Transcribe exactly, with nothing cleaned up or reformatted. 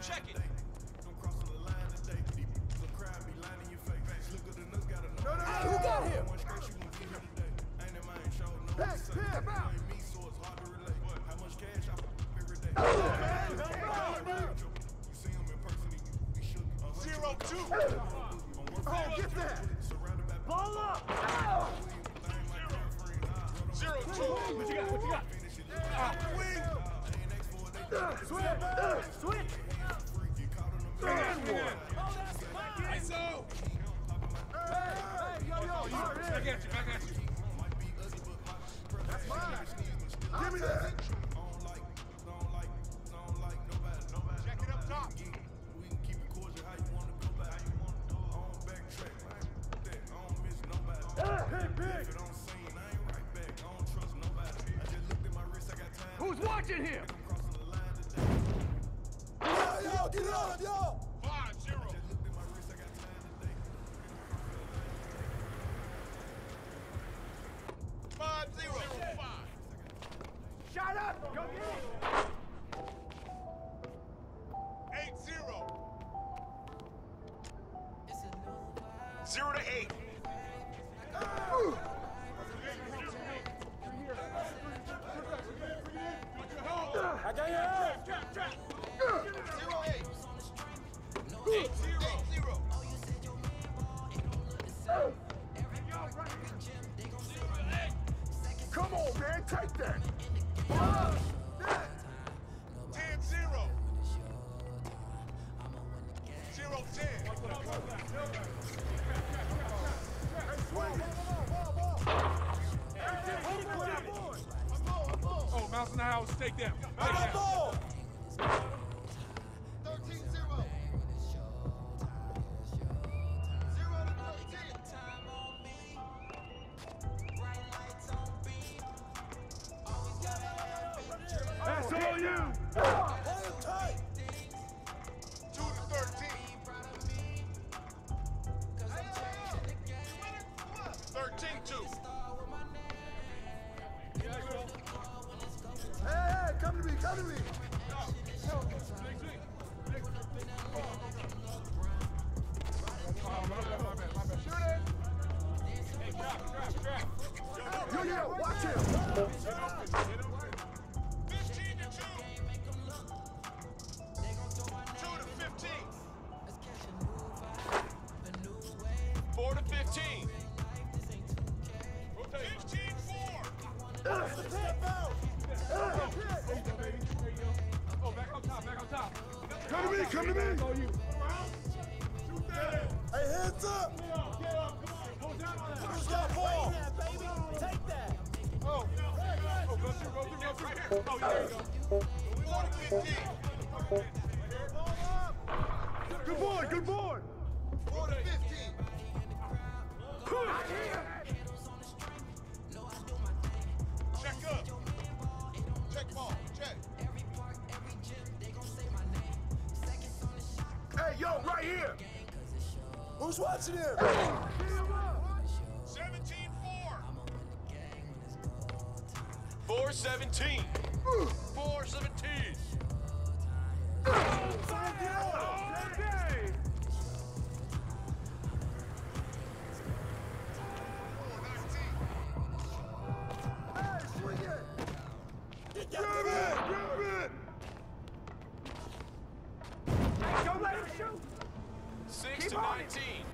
check it. No, no, no, who got him? Pick, pick him out. Zero two. Oh, get that. Ball up. Zero two. What you got? What you got? Ah, wing. Switch, switch. And one. I so. Hey, hey, yo, yo, I got you. I got you. that's mine. Give me that. Check it up top. Hey, big. Who's watching him? Yo, yo, get it on, yo. Five zero. Five zero. Five. Shut up. Go get it. Eight zero. Zero to eight. I got your help. Zero eight. Eight zero. Eight zero. Come on, man, take that. Ten zero. Zero ten. Oh, Mouse in the house, take them. I got ball. thirteen zero. Zero to thirteen. That's all you. Hold him tight. Two to thirteen. Thirteen two. Hey, hey, come to me, come to me. Yo, yo, watch him. fifteen to two. two to fifteen. four to fifteen. fifteen four. Oh, back on top, back on top. Come to me, come to me. Hey, hands up. Who's got ball? Take that. Oh, oh, go through, go through, go through. Right here. Oh, yeah, there you go. four to fifteen. Good boy, good boy. four to fifteen. Check up. Check ball. Check. Hey, yo, right here. Who's watching him? seventeen four. four seventeen. four seventeen. Hey, swing it. Grab it, grab it. Don't let him shoot. six Keep to on it. nineteen.